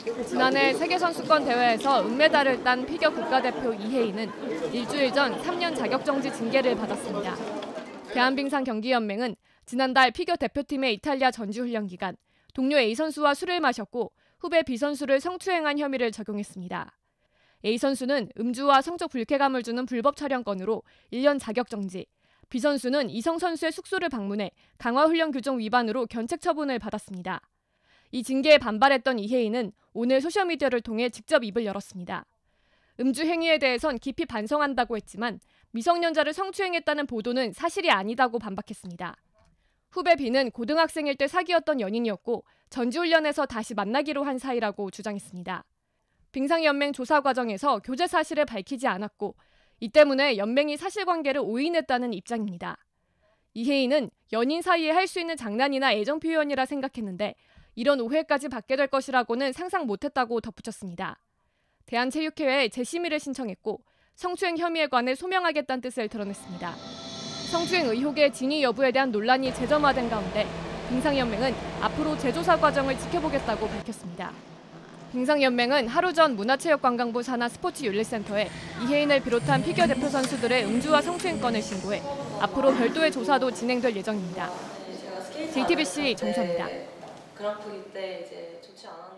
지난해 세계선수권 대회에서 은메달을 딴 피겨 국가대표 이혜인은 일주일 전 3년 자격정지 징계를 받았습니다. 대한빙상경기연맹은 지난달 피겨 대표팀의 이탈리아 전지훈련 기간 동료 A선수와 술을 마셨고 후배 B선수를 성추행한 혐의를 적용했습니다. A선수는 음주와 성적 불쾌감을 주는 불법 촬영건으로 1년 자격정지, B선수는 이성 선수의 숙소를 방문해 강화훈련 규정 위반으로 견책 처분을 받았습니다. 이 징계에 반발했던 이혜인은 오늘 소셜미디어를 통해 직접 입을 열었습니다. 음주 행위에 대해선 깊이 반성한다고 했지만 미성년자를 성추행했다는 보도는 사실이 아니다고 반박했습니다. 후배 B는 고등학생일 때 사귀었던 연인이었고 전지훈련에서 다시 만나기로 한 사이라고 주장했습니다. 빙상연맹 조사 과정에서 교제 사실을 밝히지 않았고 이 때문에 연맹이 사실관계를 오인했다는 입장입니다. 이혜인은 연인 사이에 할 수 있는 장난이나 애정 표현이라 생각했는데 이런 오해까지 받게 될 것이라고는 상상 못했다고 덧붙였습니다. 대한체육회에 재심의를 신청했고 성추행 혐의에 관해 소명하겠다는 뜻을 드러냈습니다. 성추행 의혹의 진위 여부에 대한 논란이 재점화된 가운데 빙상연맹은 앞으로 재조사 과정을 지켜보겠다고 밝혔습니다. 빙상연맹은 하루 전 문화체육관광부 산하 스포츠윤리센터에 이혜인을 비롯한 피겨 대표 선수들의 음주와 성추행 건을 신고해 앞으로 별도의 조사도 진행될 예정입니다. JTBC 정선입니다. 그랑프리 때 이제 좋지 않았